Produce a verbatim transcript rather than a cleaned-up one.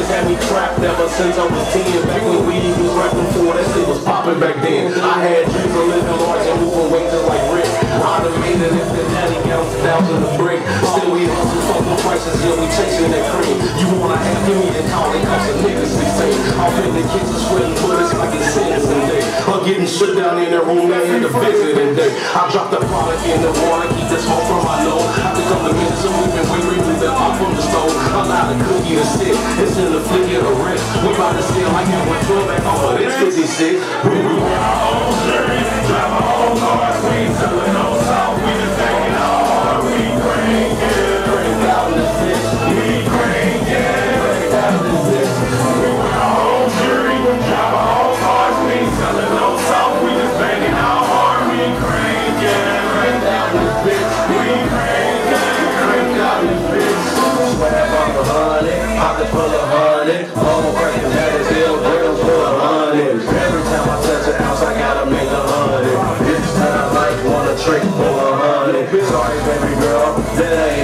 Niggas had me trapped ever since I was ten. Back when weed was rapping for, that shit was popping back then. I had dreams of living large and moving weight just like Rick. I'd have made it if the daddy counts down to the brick. Still we hustle for the prices, yeah, we chasing that cream. You wanna have me and call it cause a nigga sixteen. Off in the kitchen sweating bullets like it's sentencing day. Or getting shit down in the room there in the visiting day. I drop the product in the water, keep the smoke from my nose. After a couple of minutes of moving, we remove the up from the stove. Allow the cookie to sit, it's in the flick of the wrist. We bout to steal like that one twelve back off of this fifty-six. We wear our own shirts, drive our own cars, we ain't selling no salt, we just taking our heart, we crank it, crank out in the bitch, we crank it, crank out in the bitch. We wear our own shirts, drive our own cars, we ain't selling no salt, we just banging our heart, we crank it, crank out in the bitch, we crank it, crank out in the bitch. Swear I'm a hundred, pocket full of hundred, home breaking that is ill, girls full of hundred. Every time I touch an ounce, I gotta make a hundred. This time I like wanna trick for a hundred. Sorry baby girl, that ain't